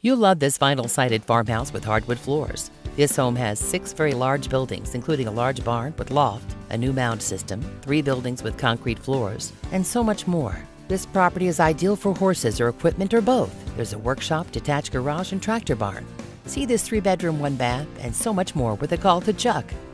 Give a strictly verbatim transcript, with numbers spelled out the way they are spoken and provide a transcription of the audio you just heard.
You'll love this vinyl-sided farmhouse with hardwood floors. This home has six very large buildings, including a large barn with loft, a new mound system, three buildings with concrete floors, and so much more. This property is ideal for horses or equipment or both. There's a workshop, detached garage, and tractor barn. See this three-bedroom, one bath, and so much more with a call to Chuck.